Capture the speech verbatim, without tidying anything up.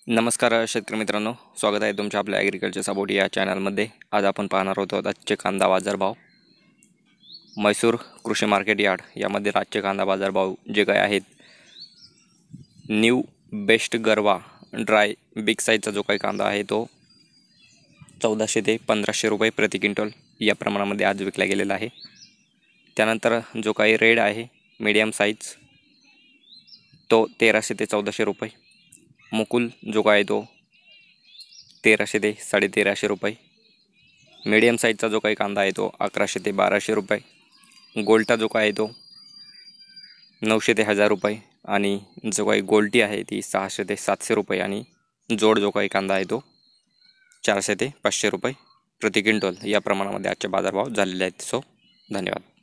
नमस्कार शेतकरी मित्रांनो, स्वागत आहे तुमच्या आपल्या ॲग्रिकल्चर सपोर्ट या चॅनलमध्ये। आज आपण पाहणार आहोत आजचे कांदा बाजारभाव। मैसूर कृषी मार्केट यार्ड यामध्ये आजचे कांदा बाजारभाव जे काय आहेत, न्यू बेस्ट गरवा ड्राय बिग साईजचा जो काही कांदा आहे तो चौदाशे ते पंधराशे रुपये प्रति क्विंटल या प्रमाणामध्ये आज विकला गेलेला आहे। त्यानंतर जो काही रेड आहे मीडियम साईज तो तेराशे ते चौदाशे रुपये, मुकुल जो काय तो तेराशे ते साढ़े तेराशे रुपये, मीडियम साईजचा जो काही कांदा आहे तो अकराशे ते बाराशे रुपये, गोल्टा जो काय तो नऊशे ते हजार रुपये आणि जो काही गोल्टी आहे ती सहाशे ते सातशे रुपये आणि जोड जो काही कांदा आहे तो चारशे ते पाचशे रुपये प्रति क्विंटल या प्रमाणामध्ये आजचे बाजारभाव झालेले आहेत। सो धन्यवाद।